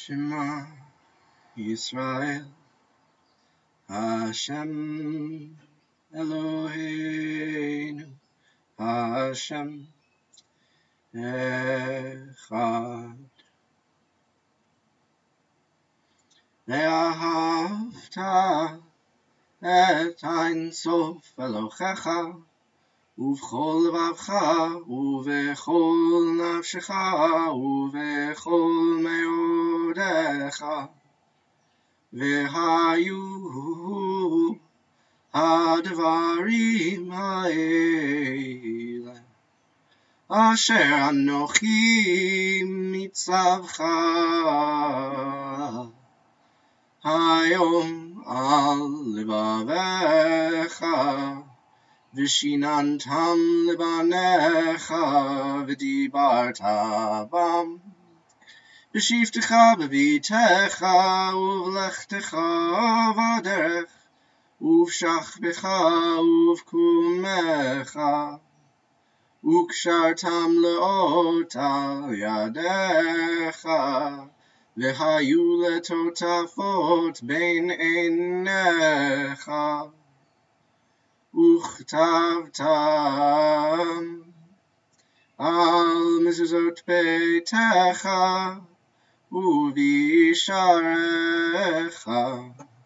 Shema Yisrael Hashem Eloheinu Hashem Echad Vahafta et Ein Sof Elohecha ובכל לבבך ובכל נפשך ובכל מאודך והיו הדברים האלה אשר אנוכי מצווך היום על לבביך ושיננתם לבניך ודיברת בם בשבתך בביתך ובלכתך בדרך ובשכבך ובקומך וקשרתם לאות על ידיך והיו לטוטפות בין עיניך וכתבתם על מזוזות ביתך ובשעריך